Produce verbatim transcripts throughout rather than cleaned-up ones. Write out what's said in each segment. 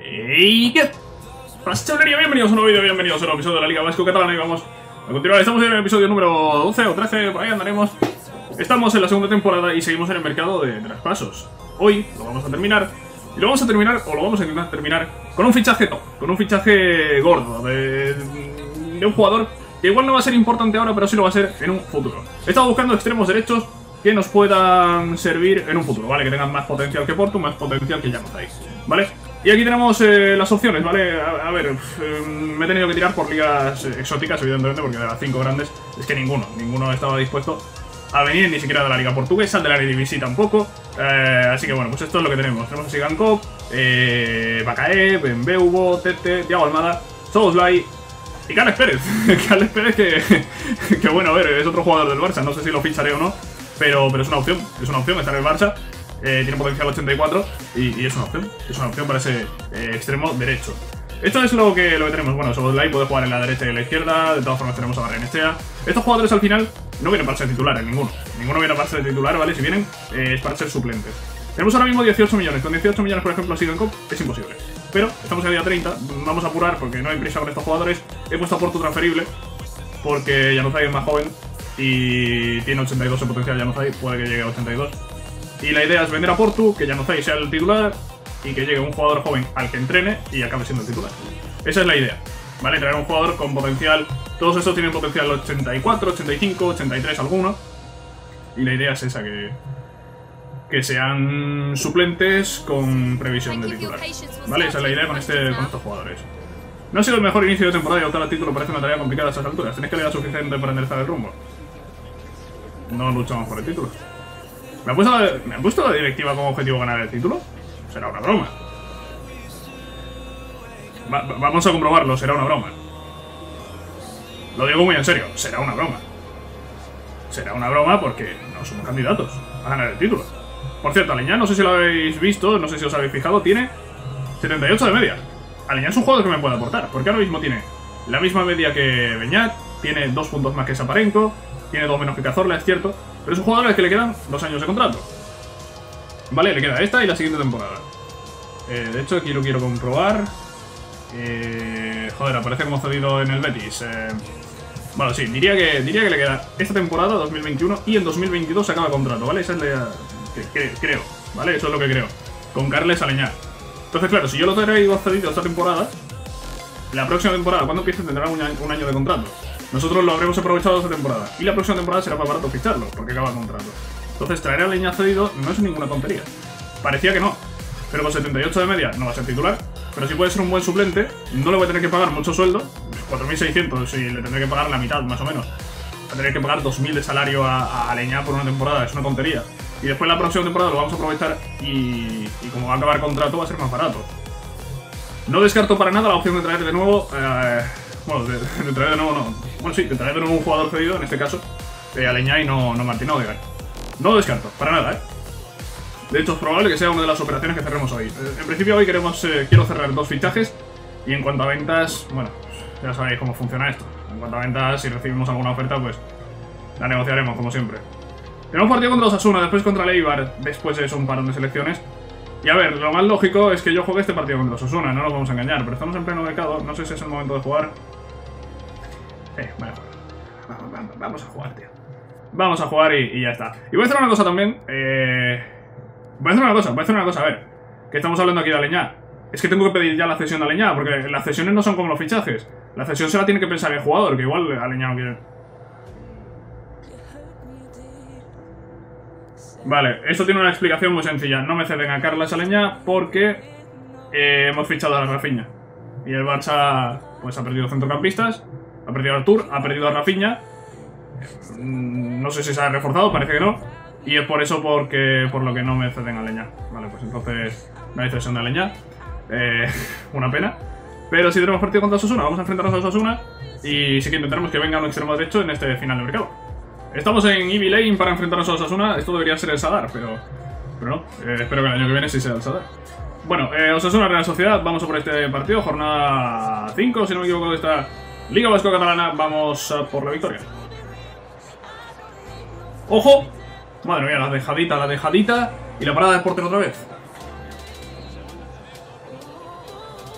¡Ey! ¿Qué pasa, chavalería? Bienvenidos a un nuevo vídeo, bienvenidos a un nuevo episodio de la Liga Vasco Catalana y vamos a continuar. Estamos en el episodio número doce o trece, por ahí andaremos. Estamos en la segunda temporada y seguimos en el mercado de traspasos. Hoy lo vamos a terminar, y lo vamos a terminar, o lo vamos a intentar terminar, con un fichaje top, con un fichaje gordo, de, de un jugador que igual no va a ser importante ahora, pero sí lo va a ser en un futuro. He estado buscando extremos derechos que nos puedan servir en un futuro, ¿vale? Que tengan más potencial que Portu, más potencial que Januzaj, ¿vale? Y aquí tenemos eh, las opciones, ¿vale? A, a ver, eh, me he tenido que tirar por ligas exóticas, evidentemente, porque de las cinco grandes es que ninguno, ninguno estaba dispuesto a venir, ni siquiera de la liga portuguesa, de la Eredivisie tampoco. Eh, así que bueno, pues esto es lo que tenemos. Tenemos a Sigankov, eh, Bakaev, Bembeubo, Tete, Thiago Almada, Szoboszlai y Carles Pérez. Carles Pérez que, que bueno, a ver, es otro jugador del Barça, no sé si lo ficharé o no, pero, pero es una opción, es una opción estar en el Barça. Eh, tiene potencial ochenta y cuatro y, y es una opción, es una opción para ese eh, extremo derecho. Esto es lo que, lo que tenemos. Bueno, Szoboszlai puede jugar en la derecha y en la izquierda. De todas formas tenemos a Barrenechea. Estos jugadores al final no vienen para ser titulares, ninguno. Ninguno viene para ser titular, ¿vale? Si vienen eh, es para ser suplentes. Tenemos ahora mismo dieciocho millones. Con dieciocho millones, por ejemplo, Sigankov es imposible. Pero estamos en el día treinta, vamos a apurar porque no hay prisa con estos jugadores. He puesto a Portu transferible porque Januzaj es más joven y tiene ochenta y dos en potencial. Januzaj puede que llegue a ochenta y dos. Y la idea es vender a Portu, que Januzaj sea el titular y que llegue un jugador joven al que entrene y acabe siendo el titular. Esa es la idea, ¿vale? Traer un jugador con potencial. Todos estos tienen potencial ochenta y cuatro, ochenta y cinco, ochenta y tres algunos. Y la idea es esa, que, que sean suplentes con previsión de titular, ¿vale? Esa es la idea con, este, con estos jugadores. No ha sido el mejor inicio de temporada y optar al título parece una tarea complicada a estas alturas. Tenéis que leer suficiente para enderezar el rumbo. No luchamos por el título. ¿Me han puesto la, ¿me han puesto la directiva como objetivo ganar el título? Será una broma. Va, vamos a comprobarlo, será una broma. Lo digo muy en serio, será una broma. Será una broma porque no somos candidatos a ganar el título. Por cierto, Aleñá, no sé si lo habéis visto, no sé si os habéis fijado, tiene setenta y ocho de media. Aleñá es un jugador que me puede aportar, porque ahora mismo tiene la misma media que Beñat, tiene dos puntos más que Saparenko, tiene dos menos que Cazorla, es cierto, pero es un jugador al que le quedan dos años de contrato. Vale, le queda esta y la siguiente temporada. Eh, de hecho, aquí lo quiero comprobar. Eh, joder, aparece como cedido en el Betis. Eh, bueno, sí, diría que, diría que le queda esta temporada, dos mil veintiuno, y en dos mil veintidós se acaba el contrato, ¿vale? Esa es la que, que creo, ¿vale? Eso es lo que creo. Con Carles Aleñá. Entonces, claro, si yo lo traigo cedido esta temporada, la próxima temporada, cuando empiece, tendrá un año, un año de contrato. Nosotros lo habremos aprovechado esta temporada. Y la próxima temporada será más barato ficharlo, porque acaba el contrato. Entonces, traer a Aleñá cedido no es ninguna tontería. Parecía que no. Pero con setenta y ocho de media no va a ser titular. Pero sí puede ser un buen suplente. No le voy a tener que pagar mucho sueldo. cuatro mil seiscientos y le tendré que pagar la mitad, más o menos. Va a tener que pagar dos mil de salario a, a Aleñá por una temporada. Es una tontería. Y después la próxima temporada lo vamos a aprovechar y, y como va a acabar el contrato va a ser más barato. No descarto para nada la opción de traer de nuevo... Eh, bueno, de, de traer de nuevo no. Bueno, sí, de traer de nuevo un jugador cedido, en este caso, eh, Aleñá y no, no Martín Odegaard. No lo descarto, para nada, ¿eh? De hecho, es probable que sea una de las operaciones que cerremos hoy. Eh, en principio hoy queremos, eh, quiero cerrar dos fichajes. Y en cuanto a ventas, bueno, ya sabéis cómo funciona esto. En cuanto a ventas, si recibimos alguna oferta, pues la negociaremos, como siempre. Tenemos partido contra Osasuna, después contra el Eibar, después es un parón de selecciones. Y a ver, lo más lógico es que yo juegue este partido contra Osasuna, no nos vamos a engañar. Pero estamos en pleno mercado, no sé si es el momento de jugar. Eh, bueno, vamos a jugar, tío. Vamos a jugar y, y ya está. Y voy a hacer una cosa también. Eh... Voy a hacer una cosa, voy a hacer una cosa, a ver. Que estamos hablando aquí de Aleñá. Es que tengo que pedir ya la cesión de Aleñá, porque las cesiones no son como los fichajes. La cesión se la tiene que pensar el jugador, que igual Aleñá no quiere. Vale, esto tiene una explicación muy sencilla. No me ceden a Carles Aleñá porque eh, hemos fichado a Rafinha. Y el Barça pues ha perdido centrocampistas, ha perdido a Artur, ha perdido a Rafinha. No sé si se ha reforzado, parece que no. Y es por eso porque por lo que no me ceden a Aleñá. Vale, pues entonces no hay cesión de Aleñá. Eh, una pena. Pero si tenemos partido contra Osasuna, vamos a enfrentarnos a Osasuna. Y sí que intentaremos que venga un extremo derecho en este final de mercado. Estamos en Ivy Lane para enfrentarnos a Osasuna. Esto debería ser el Sadar, pero, pero no. Eh, espero que el año que viene sí sea el Sadar. Bueno, eh, Osasuna Real Sociedad. Vamos a por este partido. Jornada cinco, si no me equivoco, de esta Liga Vasco Catalana. Vamos a por la victoria. ¡Ojo! Madre mía, la dejadita, la dejadita. Y la parada de portero otra vez.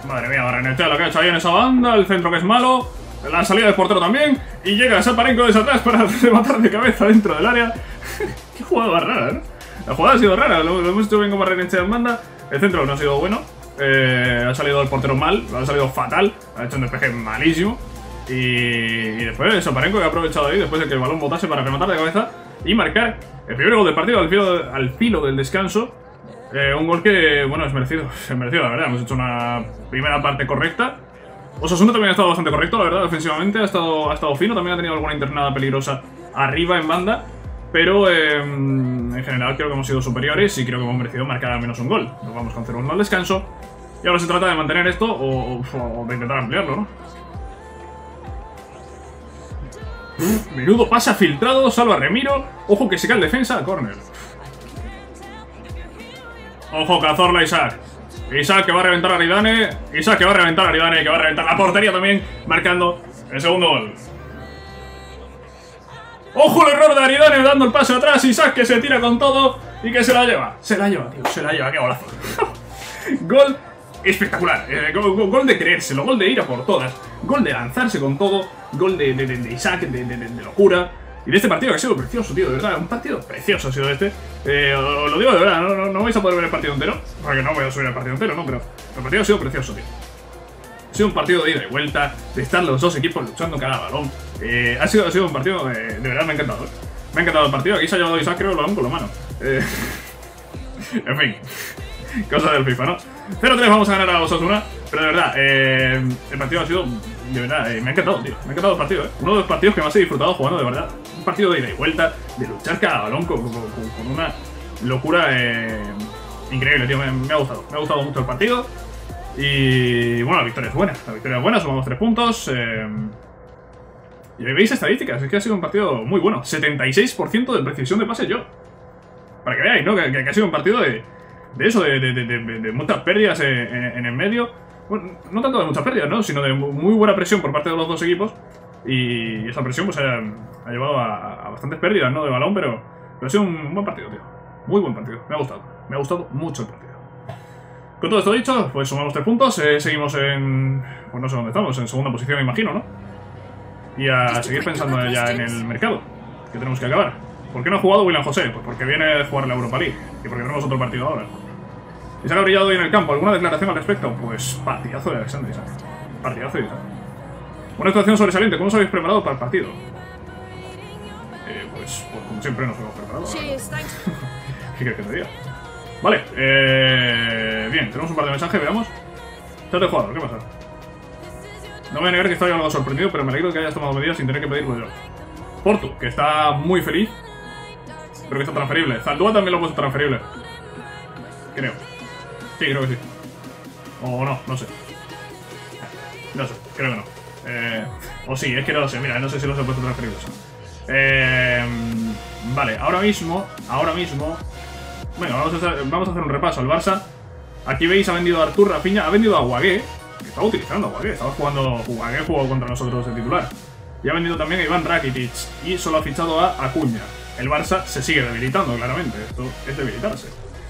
Madre mía, Barrenechea lo que ha hecho ahí en esa banda. El centro que es malo. La salida del portero también. Y llega Saparenko desde atrás para rematar de cabeza dentro del área. Qué jugada más rara, ¿no? La jugada ha sido rara. Lo, lo hemos hecho bien con Barrenechea en banda. El centro no ha sido bueno. Eh, ha salido el portero mal. Ha salido fatal. Ha hecho un despeje malísimo. Y, y después Saparenko que ha aprovechado ahí. Después de que el balón botase para rematar de cabeza. Y marcar el primer gol del partido al filo, al filo del descanso. Eh, un gol que, bueno, es merecido. Es merecido, la verdad. Hemos hecho una primera parte correcta. Osasuna también ha estado bastante correcto, la verdad, ofensivamente. Ha estado, ha estado fino. También ha tenido alguna internada peligrosa arriba en banda. Pero eh, en general creo que hemos sido superiores y creo que hemos merecido marcar al menos un gol. Nos vamos con cero uno al descanso. Y ahora se trata de mantener esto o, o, o de intentar ampliarlo, ¿no? Menudo pasa filtrado, salva Remiro. Ojo que se cae el defensa, córner. Ojo, Cazorla Isaac. Isaac que va a reventar a Aridane. Isaac que va a reventar a Aridane, que va a reventar la portería también, marcando el segundo gol. Ojo el error de Aridane dando el pase atrás. Isaac que se tira con todo y que se la lleva. Se la lleva, tío, se la lleva, qué golazo. Gol espectacular. Eh, gol, gol de creérselo, gol de ir a por todas. Gol de lanzarse con todo. Gol de, de, de, de Isaac, de, de, de, de locura. Y de este partido que ha sido precioso, tío, de verdad. Un partido precioso ha sido este. Eh, os lo digo de verdad, no, no, no vais a poder ver el partido entero. Porque no voy a subir el partido entero, no, pero el partido ha sido precioso, tío. Ha sido un partido de ida y vuelta, de estar los dos equipos luchando cada balón. Eh, ha, sido, ha sido un partido, eh, de verdad me ha encantado. ¿eh? Me ha encantado el partido. Aquí se ha llevado Isaac, creo, el balón con la mano. Eh, en fin, cosa del FIFA, ¿no? cero tres vamos a ganar a Osasuna. Pero de verdad, eh, el partido ha sido, de verdad, eh, me ha encantado, tío. Me ha encantado el partido, ¿eh? Uno de los partidos que más he disfrutado jugando, de verdad. Un partido de ida y vuelta, de luchar cada balón con, con, con, con una locura eh, increíble, tío. Me, me ha gustado. Me ha gustado mucho el partido. Y bueno, la victoria es buena. La victoria es buena, sumamos tres puntos. Eh, y ahí veis estadísticas, es que ha sido un partido muy bueno. setenta y seis por ciento de precisión de pase yo. Para que veáis, ¿no? Que, que, que ha sido un partido de, de eso, de, de, de, de, de muchas pérdidas en, en, en el medio. Bueno, no tanto de muchas pérdidas, ¿no? Sino de muy buena presión por parte de los dos equipos. Y esa presión pues ha, ha llevado a, a bastantes pérdidas, ¿no? De balón, pero, pero ha sido un buen partido, tío. Muy buen partido, me ha gustado. Me ha gustado mucho el partido. Con todo esto dicho, pues sumamos tres puntos. Eh, seguimos en... Pues no sé dónde estamos, en segunda posición, imagino, ¿no? Y a seguir pensando ya en el mercado, que tenemos que acabar. ¿Por qué no ha jugado William José? Pues porque viene de jugar la Europa League. Y porque tenemos otro partido ahora. Isaac ha brillado hoy en el campo. ¿Alguna declaración al respecto? Pues partidazo de Alexander Isaac. Partidazo de Isaac. Una actuación sobresaliente. ¿Cómo os habéis preparado para el partido? Eh, pues, pues como siempre nos hemos preparado. ¿Qué crees que te diga? Vale, eh, bien, tenemos un par de mensajes, veamos. Chat de jugador, ¿qué pasa? No voy a negar que estoy algo sorprendido, pero me alegro de que hayas tomado medidas sin tener que pedirlo yo. Portu, que está muy feliz, pero que está transferible. Zaldúa también lo ha puesto transferible. Creo. Sí, creo que sí. O no, no sé. No sé, creo que no. Eh, o sí, es que no lo sé, mira, no sé si los he puesto transferibles. Eh, vale, ahora mismo, ahora mismo... Venga, vamos a, hacer, vamos a hacer un repaso al Barça. Aquí veis, ha vendido a Artur Rafinha, ha vendido a Guagué, que estaba utilizando a Guagué, estaba jugando, Guagué jugó contra nosotros de titular. Y ha vendido también a Iván Rakitic, y solo ha fichado a Acuña. El Barça se sigue debilitando, claramente, esto es debilitarse.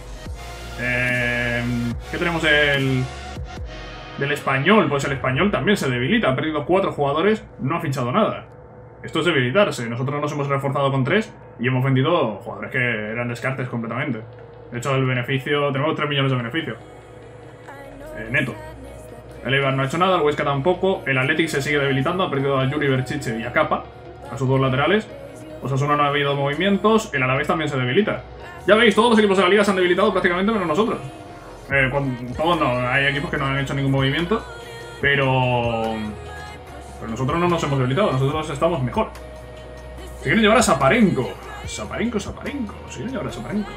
Eh, ¿Qué tenemos del, del Español? Pues el Español también se debilita, ha perdido cuatro jugadores, no ha fichado nada. Esto es debilitarse, nosotros nos hemos reforzado con tres y hemos vendido jugadores que eran descartes completamente. De hecho, el beneficio, tenemos tres millones de beneficio. Eh, neto. El Eibar no ha hecho nada, el Huesca tampoco, el Athletic se sigue debilitando, ha perdido a Yuri Berchiche y a Capa, a sus dos laterales. Osasuna no ha habido movimientos, el Alavés también se debilita. Ya veis, todos los equipos de la liga se han debilitado prácticamente menos nosotros. Eh, con, todos no, hay equipos que no han hecho ningún movimiento, pero... Pero nosotros no nos hemos debilitado, nosotros estamos mejor. Se quieren llevar a Saparenko. Saparenko, Saparenko. Se quieren llevar a Saparenko.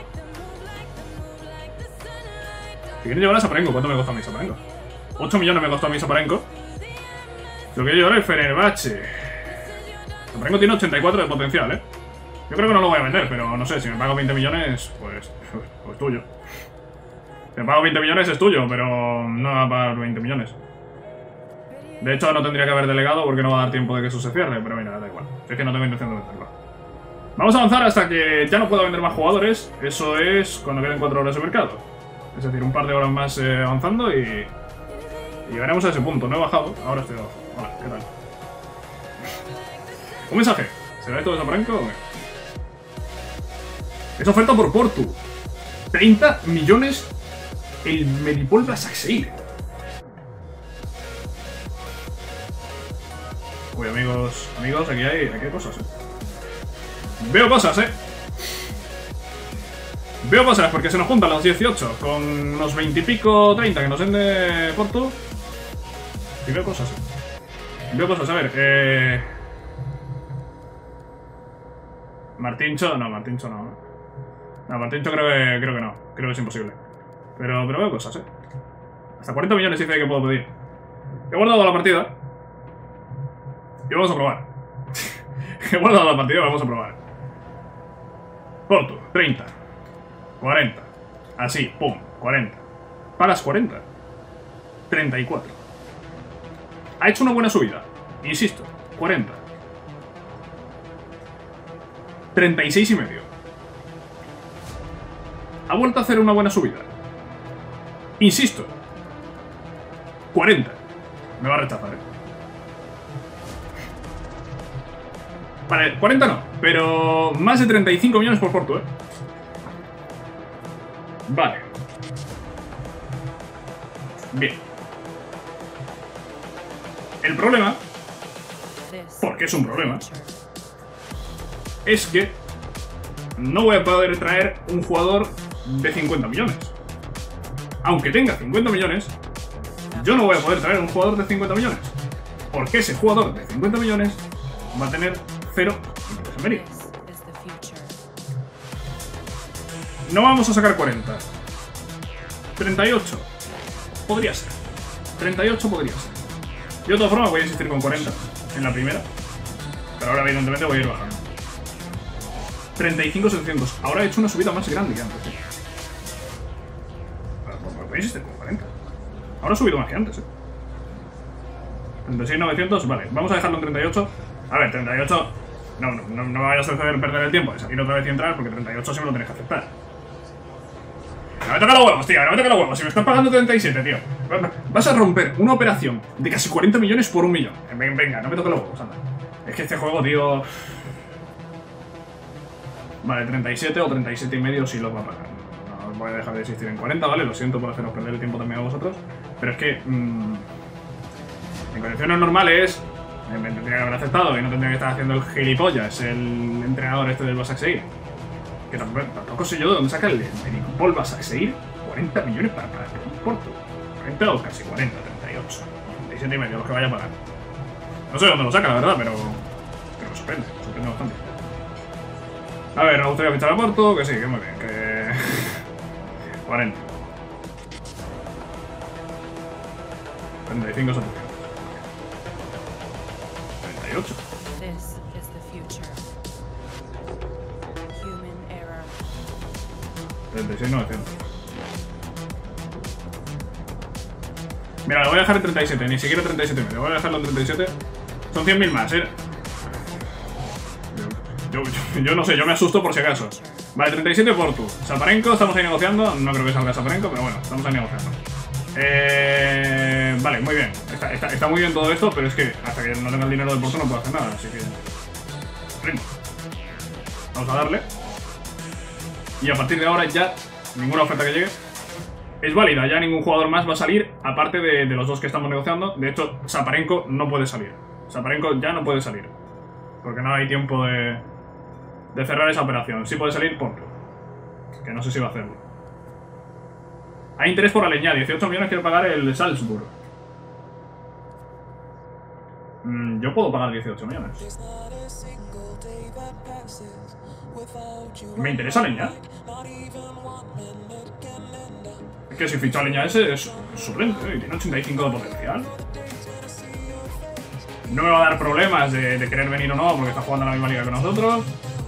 Se quieren llevar a Saparenko. ¿Cuánto me costó a mí Saparenko? ocho millones me costó a mí Saparenko. Lo quiero llevar el Fenerbahce. Saparenko tiene ochenta y cuatro de potencial, ¿eh? Yo creo que no lo voy a vender, pero no sé, si me pago veinte millones, pues, pues, pues tuyo. Si me pago veinte millones es tuyo, pero no va a pagar veinte millones. De hecho, no tendría que haber delegado porque no va a dar tiempo de que eso se cierre, pero mira, da igual. Es que no tengo intención de venderlo. Vamos a avanzar hasta que ya no pueda vender más jugadores. Eso es cuando queden cuatro horas de mercado. Es decir, un par de horas más eh, avanzando y... Y llegaremos a ese punto. No he bajado, ahora estoy abajo. Hola, ¿qué tal? Un mensaje. ¿Será esto de Zaparenko o qué? Es oferta por Portu. treinta millones el Medipol Basaksehir. Uy, amigos, amigos, aquí hay, aquí hay cosas, eh. Veo cosas, eh. Veo cosas porque se nos juntan los dieciocho con unos veinte y pico, treinta que nos den de Portu. Y veo cosas, eh. Veo cosas, a ver, eh... Martincho, no, Martincho no. No, Martincho creo que, creo que no. Creo que es imposible. Pero, pero veo cosas, eh. Hasta cuarenta millones dice que puedo pedir. He guardado la partida. Y vamos a probar. He guardado la partida y vamos a probar. Portu, treinta. cuarenta. Así, pum, cuarenta. Pagas cuarenta. treinta y cuatro. Ha hecho una buena subida. Insisto, cuarenta. treinta y seis y medio. Ha vuelto a hacer una buena subida. Insisto. cuarenta. Me va a rechazar, eh. Vale, cuarenta no, pero más de treinta y cinco millones por Portu, eh. Vale. Bien. El problema, porque es un problema, es que no voy a poder traer un jugador de cincuenta millones. Aunque tenga cincuenta millones, yo no voy a poder traer un jugador de cincuenta millones. Porque ese jugador de cincuenta millones va a tener cero puntos en mérito. No vamos a sacar cuarenta. treinta y ocho. Podría ser. treinta y ocho podría ser. Yo de todas formas voy a insistir con cuarenta en la primera. Pero ahora evidentemente voy a ir bajando. treinta y cinco setecientos. Ahora he hecho una subida más grande que antes, ¿eh? Voy a insistir con cuarenta. Ahora he subido más que antes, ¿eh? treinta y seis novecientos. Vale, vamos a dejarlo en treinta y ocho. A ver, treinta y ocho... No, no, no, no me vayas a hacer perder el tiempo de salir otra vez y entrar, porque treinta y ocho sí me lo tenéis que aceptar. No me toca los huevos, tío, no me toca los huevos. Si me estás pagando treinta y siete, tío. Vas a romper una operación de casi cuarenta millones por un millón. Venga, no me toques los huevos, anda. Es que este juego, tío... Vale, treinta y siete o treinta y siete y medio sí los va a pagar. No os voy a dejar de existir en cuarenta, ¿vale? Lo siento por haceros perder el tiempo también a vosotros. Pero es que... Mmm, en condiciones normales... Me tendría que haber aceptado y no tendría que estar haciendo el gilipollas, el entrenador este del Basaksehir. Que tampoco, tampoco sé yo de dónde saca el Medipol Basaksehir cuarenta millones para pagar un Portu. cuarenta o casi cuarenta, treinta y ocho. treinta y siete y medio los que vaya a pagar. No sé de dónde lo saca, la verdad, pero... Pero me sorprende, me sorprende bastante. A ver, nos gustaría fichar a Portu, que sí, que muy bien, que... cuarenta. treinta y cinco, setecientos. treinta y ocho. treinta y seis novecientos. Mira, lo voy a dejar en treinta y siete, ni siquiera treinta y siete medio. Voy a dejarlo en treinta y siete. Son cien mil más, eh. Yo, yo, yo no sé, yo me asusto por si acaso. Vale, treinta y siete Portu. Zaparenko, estamos ahí negociando. No creo que salga Zaparenko, pero bueno, estamos ahí negociando. Eh, vale, muy bien. Está, está, está muy bien todo esto, pero es que hasta que no tenga el dinero del Portu no puedo hacer nada, así que... Ritmo. Vamos a darle. Y a partir de ahora ya ninguna oferta que llegue es válida. Ya ningún jugador más va a salir, aparte de, de los dos que estamos negociando. De hecho, Zaparenko no puede salir. Zaparenko ya no puede salir. Porque no hay tiempo de, de cerrar esa operación. Sí puede salir Portu, que no sé si va a hacerlo. Hay interés por Aleñá. dieciocho millones quiere pagar el Salzburg. Mm, yo puedo pagar dieciocho millones. ¿Me interesa Aleñá? Es que si ficho a Aleñá ese es suplente, ¿eh? Y tiene ochenta y cinco de potencial. No me va a dar problemas de, de querer venir o no, porque está jugando en la misma liga que nosotros.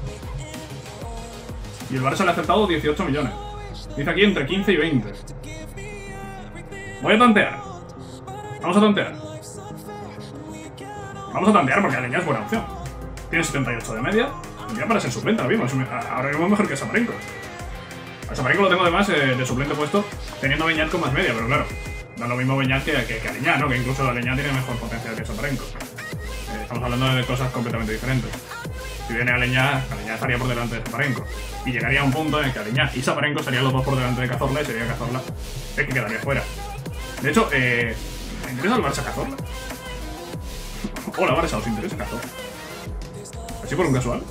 Y el Barça le ha aceptado dieciocho millones. Dice aquí entre quince y veinte. Voy a tantear. Vamos a tantear. Vamos a tantear porque Aleñá es buena opción. Tiene setenta y ocho de media. Ya para ser suplente ahora mismo. Ahora mismo es mejor que Zaparenko. A Zaparenko lo tengo además eh, de suplente puesto, teniendo Beñat con más media, pero claro. No es lo mismo Beñat que, que, que Aleñá, ¿no? Que incluso Aleñá tiene mejor potencial que Saparenko. Eh, estamos hablando de cosas completamente diferentes. Si viene Aleñá, Aleñá estaría por delante de Saparenko. Y llegaría a un punto en el que Aleñá y Saparenko estarían los dos por delante de Cazorla y sería Cazorla el que quedaría fuera. De hecho, eh, ¿me interesa el Barça Cazorla? Hola Barça, ¿os interesa Cazorla? ¿Así por un casual?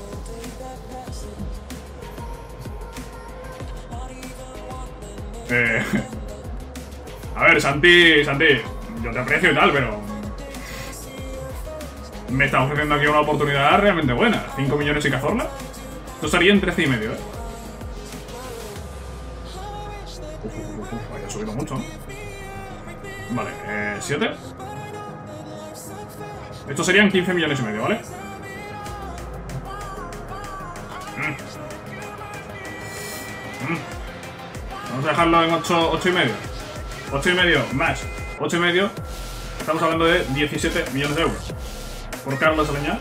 Eh... A ver, Santi, Santi, yo te aprecio y tal, pero... Me está ofreciendo aquí una oportunidad realmente buena. cinco millones y Cazorla. Esto estaría en trece y medio, ¿eh? Uf, uf, uf, uf, haya subido mucho, ¿no? Vale, eh, siete. Estos serían quince millones y medio, ¿vale? Mm. Mm. Vamos a dejarlo en ocho, ocho y medio. ocho y medio más ocho y medio. Estamos hablando de diecisiete millones de euros. Por Carlos Aleñá.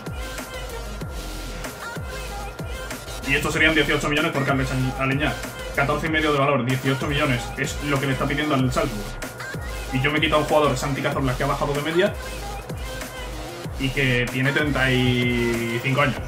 Y estos serían dieciocho millones por Carlos Aleñá. catorce y medio de valor, dieciocho millones. Es lo que le está pidiendo al Salzburg. Y yo me he quitado a un jugador, Santi Cazorla, que ha bajado de media y que tiene treinta y cinco años.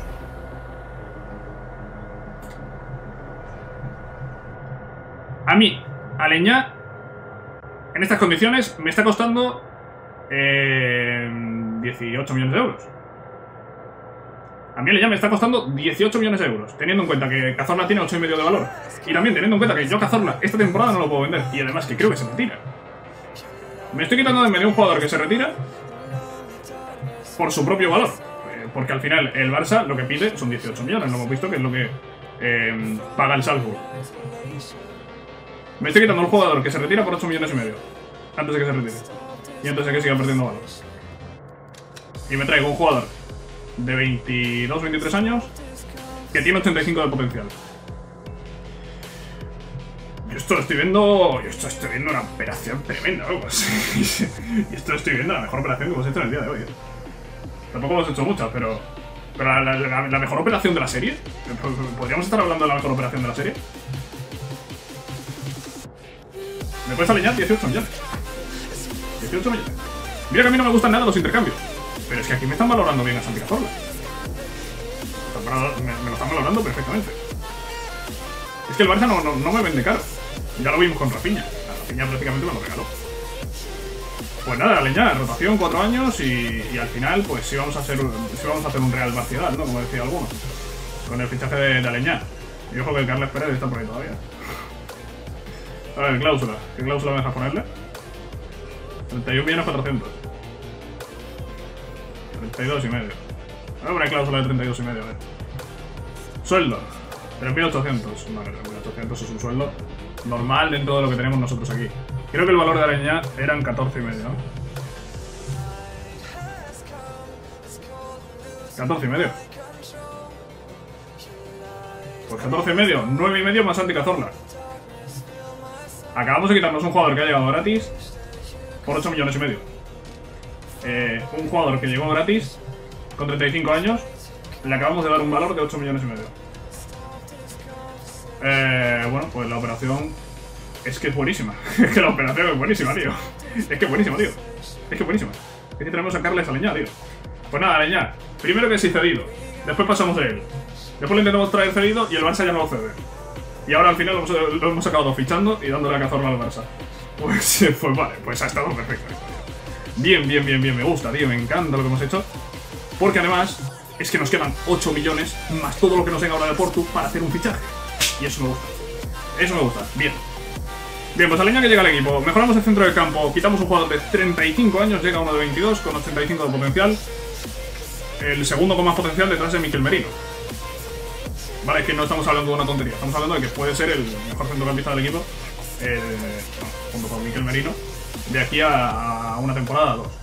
A mí, Aleñá, en estas condiciones, me está costando eh, dieciocho millones de euros. A mí Aleñá me está costando dieciocho millones de euros, teniendo en cuenta que Cazorla tiene ocho y medio de valor. Y también teniendo en cuenta que yo Cazorla esta temporada no lo puedo vender. Y además que creo que se retira. Me estoy quitando de en medio un jugador que se retira por su propio valor. Eh, porque al final el Barça lo que pide son dieciocho millones. Lo hemos visto que es lo que eh, paga el Salzburg. Me estoy quitando un jugador que se retira por ocho millones y medio. Antes de que se retire. Y antes de que siga perdiendo valor. Y me traigo un jugador de veintidós, veintitrés años que tiene ochenta y cinco de potencial. Yo esto lo estoy viendo... Yo esto estoy viendo una operación tremenda, ¿no? Y esto lo estoy viendo la mejor operación que hemos hecho en el día de hoy, ¿eh? Tampoco hemos hecho muchas, pero... Pero la, la, la, la mejor operación de la serie. ¿Podríamos estar hablando de la mejor operación de la serie? ¿Me puedes alinear? dieciocho millones. dieciocho millones. Mira que a mí no me gustan nada los intercambios. Pero es que aquí me están valorando bien a Santi Cazorla. Me, me lo están valorando perfectamente. Es que el Barça no, no, no me vende caro. Ya lo vimos con Rafinha. A Rafinha prácticamente me lo regaló. Pues nada, Aleñá, rotación, cuatro años y, y al final, pues sí vamos a hacer, sí vamos a hacer un Real Barça, ¿no? Como decía alguno. Con el fichaje de, de Aleñá. Y ojo que el Carles Pérez está por ahí todavía. A ver, cláusula. ¿Qué cláusula me dejas ponerle? treinta y un millones cuatrocientos. treinta y dos y medio. Voy a poner cláusula de treinta y dos y medio, a ver. Sueldo. tres mil ochocientos. Vale, tres mil ochocientos es un sueldo normal dentro de lo que tenemos nosotros aquí. Creo que el valor de Aleñá eran catorce y medio, ¿no? catorce y medio. Pues catorce y medio. nueve y medio más Santi Cazorla. Acabamos de quitarnos un jugador que ha llegado gratis por ocho millones y medio. Eh, un jugador que llegó gratis con treinta y cinco años. Le acabamos de dar un valor de ocho millones y medio. Eh, bueno, pues la operación es que es buenísima. Es que la operación es buenísima, tío. Es que es buenísima, tío. Es que es buenísima. Es que tenemos a Carles Aleñá, tío. Pues nada, Aleñá. Primero que sí cedido. Después pasamos de él. Después le intentamos traer cedido y el Barça ya no lo cede. Y ahora al final lo hemos, lo hemos acabado fichando y dándole a Cazorla al Barça. Pues, pues vale, pues ha estado perfecto. Bien, bien, bien, bien. Me gusta, tío. Me encanta lo que hemos hecho. Porque además es que nos quedan ocho millones más todo lo que nos venga ahora de Portu para hacer un fichaje. Y eso me gusta. Eso me gusta. Bien. Bien, pues Aleñá que llega al equipo. Mejoramos el centro del campo. Quitamos un jugador de treinta y cinco años. Llega uno de veintidós con ochenta y cinco de potencial. El segundo con más potencial detrás de Mikel Merino. Vale, es que no estamos hablando de una tontería. Estamos hablando de que puede ser el mejor centrocampista del equipo. Eh, bueno, junto con Mikel Merino. De aquí a, a una temporada, dos.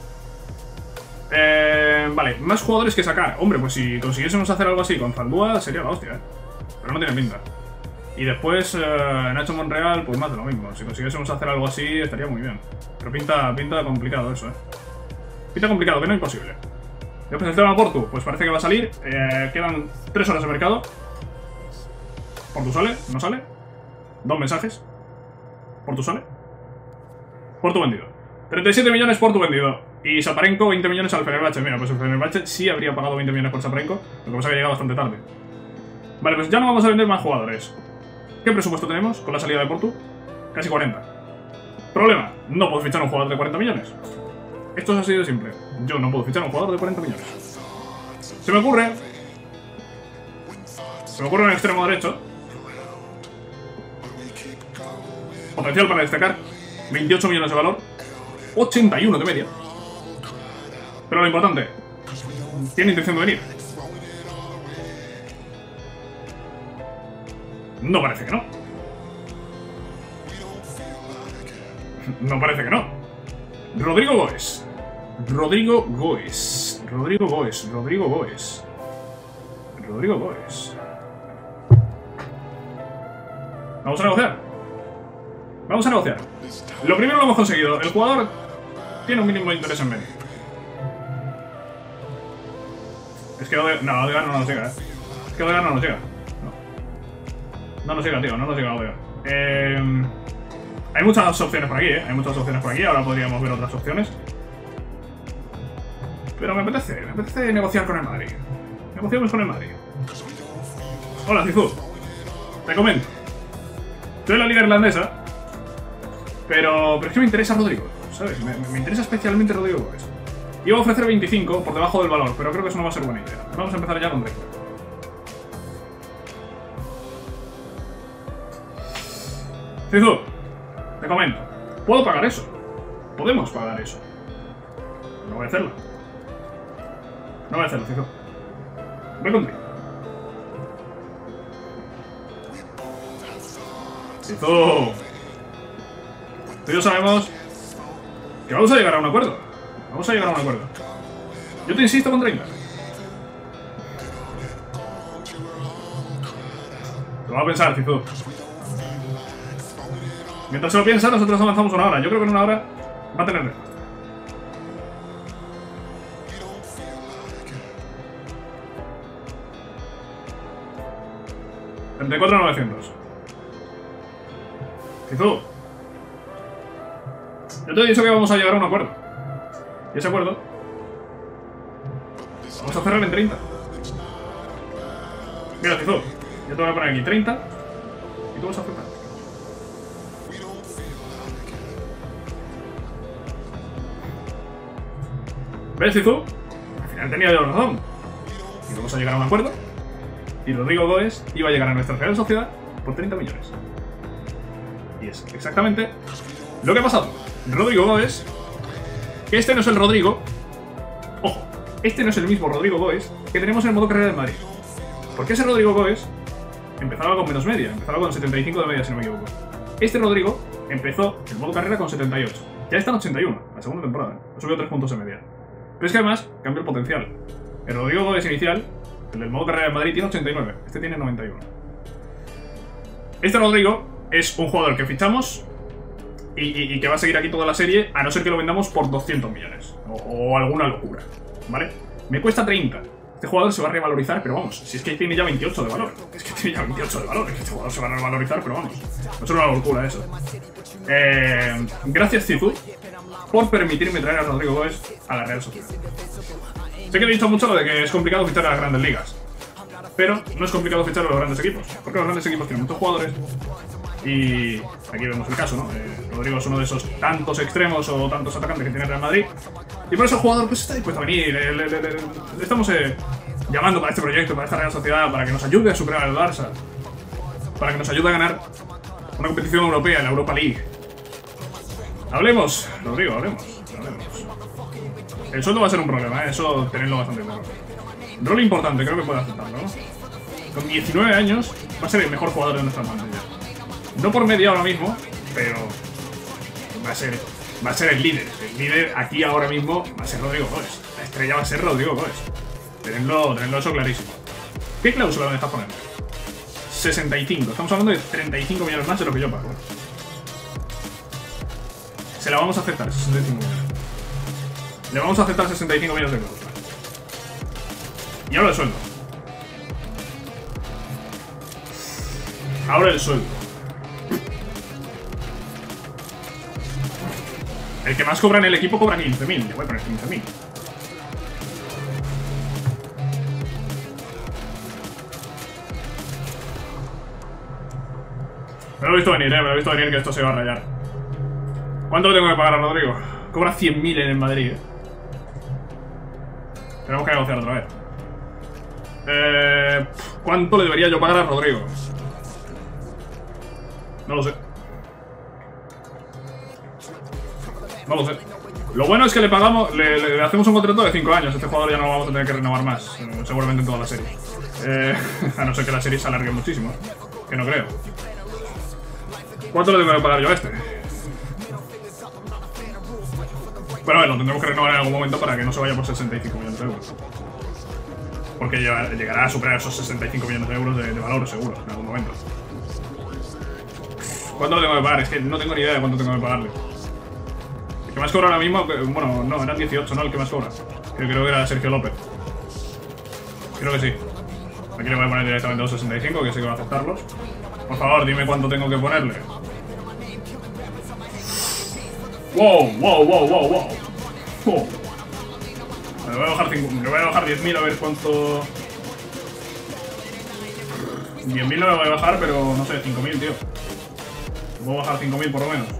Eh, vale, más jugadores que sacar. Hombre, pues si consiguiésemos hacer algo así con Zaldúa sería la hostia, ¿eh? Pero no tiene pinta. Y después eh, Nacho Monreal, pues más de lo mismo. Si consiguiésemos hacer algo así estaría muy bien. Pero pinta, pinta complicado eso, ¿eh? Pinta complicado, que no imposible. Después el tema Portu, pues parece que va a salir. Eh, quedan tres horas de mercado. Portu sale, no sale. Dos mensajes. Portu sale. Portu vendido. treinta y siete millones por tu vendido. Y Šaparenko, veinte millones al Fenerbahce. Mira, pues el Fenerbahce sí habría pagado veinte millones por Šaparenko. Lo que pasa es que ha llegado bastante tarde. Vale, pues ya no vamos a vender más jugadores. ¿Qué presupuesto tenemos con la salida de Portu? Casi cuarenta. Problema, no puedo fichar a un jugador de cuarenta millones. Esto es así de simple. Yo no puedo fichar a un jugador de cuarenta millones. Se me ocurre... Se me ocurre un extremo derecho. Potencial para destacar. veintiocho millones de valor. ochenta y uno de media. Pero lo importante, tiene intención de venir. No parece que no. No parece que no. Rodrigo Goes. Rodrigo Goes. Rodrigo Goes. Rodrigo Goes. Rodrigo Goes. Vamos a negociar. Vamos a negociar. Lo primero lo hemos conseguido. El jugador tiene un mínimo de interés en venir. Es que Odegaard... No, Odegaard no nos llega, eh. Es que Odegaard no nos llega. No, no nos llega, tío. No nos llega Odegaard. Eh... Hay muchas opciones por aquí, eh. Hay muchas opciones por aquí. Ahora podríamos ver otras opciones. Pero me apetece. Me apetece negociar con el Madrid. Negociamos con el Madrid. Hola, Zizou. Te comento. Estoy en la liga irlandesa. Pero, pero es que me interesa Rodrigo, ¿sabes? Me, me interesa especialmente Rodrigo Goes. Iba a ofrecer veinticinco por debajo del valor, pero creo que eso no va a ser buena idea. Vamos a empezar ya con treinta. Zizou, te comento. Puedo pagar eso. Podemos pagar eso. No voy a hacerlo. No voy a hacerlo, Zizou. Voy con treinta. Zizou. Tú y yo sabemos que vamos a llegar a un acuerdo. Vamos a llegar a un acuerdo. Yo te insisto con treinta. Lo va a pensar, Zizou. Mientras se lo piensa, nosotros avanzamos una hora. Yo creo que en una hora va a tener respuesta. treinta y cuatro mil novecientos. Zizou. Yo te he dicho que vamos a llegar a un acuerdo. Y ese acuerdo vamos a cerrar en treinta. Mira, Zizou, yo te voy a poner aquí treinta y tú vas a aceptar. ¿Ves, Zizou? Al final tenía yo razón. Y vamos a llegar a un acuerdo. Y Rodrigo Goes iba a llegar a nuestra Real Sociedad por treinta millones. Y es exactamente lo que ha pasado. Rodrigo Goes, que este no es el Rodrigo, ojo, este no es el mismo Rodrigo Goes que tenemos en el modo carrera del Madrid. Porque ese Rodrigo Goes empezaba con menos media, empezaba con setenta y cinco de media si no me equivoco. Este Rodrigo empezó el modo carrera con setenta y ocho, ya está en ochenta y uno, la segunda temporada, ha subido tres puntos de media. Pero es que además cambia el potencial. El Rodrigo Goes inicial, el del modo carrera del Madrid, tiene ochenta y nueve, este tiene noventa y uno. Este Rodrigo es un jugador que fichamos Y, y, y que va a seguir aquí toda la serie, a no ser que lo vendamos por doscientos millones. O, o alguna locura, ¿vale? Me cuesta treinta. Este jugador se va a revalorizar, pero vamos, si es que tiene ya veintiocho de valor. Es que tiene ya veintiocho de valor. Es que este jugador se va a revalorizar, pero vamos. No es una locura eso. Eh, gracias, Zizou, por permitirme traer a Rodrigo Goes a la Real Sociedad. Sé que he dicho mucho lo de que es complicado fichar a las grandes ligas. Pero no es complicado fichar a los grandes equipos. Porque los grandes equipos tienen muchos jugadores. Y aquí vemos el caso, ¿no? Eh, Rodrigo es uno de esos tantos extremos o tantos atacantes que tiene el Real Madrid. Y por eso el jugador pues está dispuesto a venir. Le, le, le, le estamos eh, llamando para este proyecto, para esta Real Sociedad, para que nos ayude a superar al Barça. Para que nos ayude a ganar una competición europea, la Europa League. Hablemos, Rodrigo, hablemos. hablemos. El sueldo va a ser un problema, ¿eh? Eso tenedlo bastante claro. Rol importante, creo que puede aceptarlo, ¿no? Con diecinueve años va a ser el mejor jugador de nuestra plantilla. No por media ahora mismo, pero va a ser va a ser el líder. El líder aquí ahora mismo va a ser Rodrigo Goes. La estrella va a ser Rodrigo Goes. Tenedlo, tenedlo eso clarísimo. ¿Qué cláusula me estás poniendo? sesenta y cinco. Estamos hablando de treinta y cinco millones más de lo que yo pago. Se la vamos a aceptar, sesenta y cinco millones. Le vamos a aceptar sesenta y cinco millones de cláusula. Y ahora el sueldo. Ahora el sueldo. El que más cobra en el equipo cobra quince mil. Le voy a poner quince mil. Me lo he visto venir, eh. Me lo he visto venir que esto se va a rayar. ¿Cuánto le tengo que pagar a Rodrigo? Cobra cien mil en el Madrid, eh. Tenemos que negociar otra vez. Eh, ¿Cuánto le debería yo pagar a Rodrigo? No lo sé. No lo sé. Lo bueno es que le pagamos, le, le hacemos un contrato de cinco años. Este jugador ya no lo vamos a tener que renovar más, seguramente en toda la serie. Eh, a no ser que la serie se alargue muchísimo, que no creo. ¿Cuánto le tengo que pagar yo a este? Bueno, a ver, lo tendremos que renovar en algún momento para que no se vaya por sesenta y cinco millones de euros. Porque llegará a superar esos sesenta y cinco millones de euros de, de valor, seguro, en algún momento. ¿Cuánto le tengo que pagar? Es que no tengo ni idea de cuánto tengo que pagarle. El que más cobra ahora mismo, bueno, no, eran dieciocho, ¿no? El que más cobra. Creo, creo que era Sergio López. Creo que sí. Aquí le voy a poner directamente los sesenta y cinco, que sé que va a aceptarlos. Por favor, dime cuánto tengo que ponerle. Wow, wow, wow, wow, wow. Oh. Le voy a bajar, le voy a bajar diez mil a ver cuánto... diez mil no le voy a bajar, pero no sé, cinco mil, tío. Voy a bajar cinco mil por lo menos.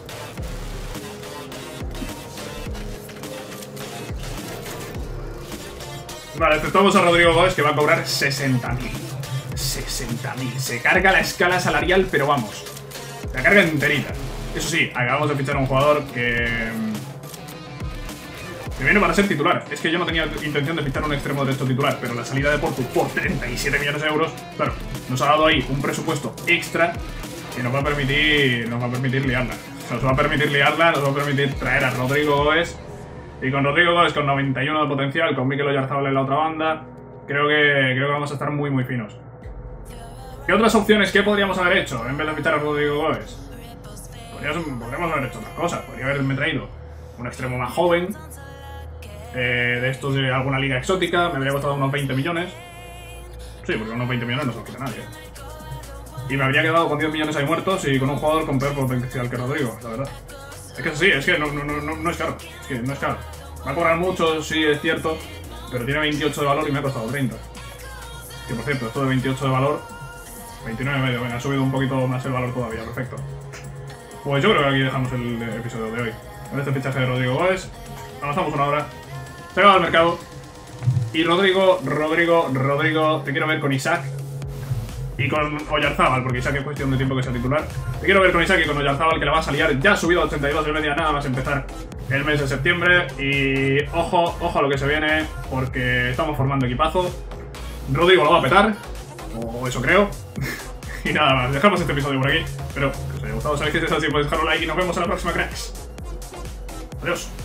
Vale, aceptamos a Rodrigo Gómez, que va a cobrar sesenta mil. sesenta mil. Se carga la escala salarial, pero vamos. La carga enterita. Eso sí, acabamos de fichar a un jugador que... que viene para ser titular. Es que yo no tenía intención de fichar un extremo derecho titular, pero la salida de Portu por treinta y siete millones de euros, claro, nos ha dado ahí un presupuesto extra que nos va a permitir, nos va a permitir liarla. Nos va a permitir liarla, nos va a permitir traer a Rodrigo Gómez. Y con Rodrigo Gómez con noventa y uno de potencial, con Mikel Oyarzabal en la otra banda, creo que, creo que vamos a estar muy muy finos. ¿Qué otras opciones qué podríamos haber hecho en vez de fichar a Rodrigo Gómez? Podríamos, podríamos haber hecho otras cosas. Podría haberme traído un extremo más joven, eh, de estos de alguna liga exótica. Me habría costado unos veinte millones. Sí, porque unos veinte millones no se lo quita nadie. Y me habría quedado con diez millones ahí muertos y con un jugador con peor potencial que Rodrigo, la verdad. Es que sí, es que no, no, no, no es caro. Es que no es caro. Va a cobrar mucho, sí, es cierto, pero tiene veintiocho de valor y me ha costado treinta. Que por cierto, esto de veintiocho de valor, veintinueve y medio, venga, ha subido un poquito más el valor todavía, perfecto. Pues yo creo que aquí dejamos el episodio de hoy. Con este fichaje de Rodrigo Gómez, avanzamos una hora, se va al mercado. Y Rodrigo, Rodrigo, Rodrigo, te quiero ver con Isaac y con Oyarzabal, porque Isaac es cuestión de tiempo que sea titular. Te quiero ver con Isaac y con Oyarzabal, que la va a salir. Ya ha subido a ochenta y dos de media, nada más empezar el mes de septiembre. Y ojo, ojo a lo que se viene, porque estamos formando equipazo. Rodrigo lo va a petar, o eso creo. Y nada más, dejamos este episodio por aquí. Espero que os haya gustado. Sabéis que si es así, podéis dejar un like y nos vemos en la próxima, cracks. Adiós.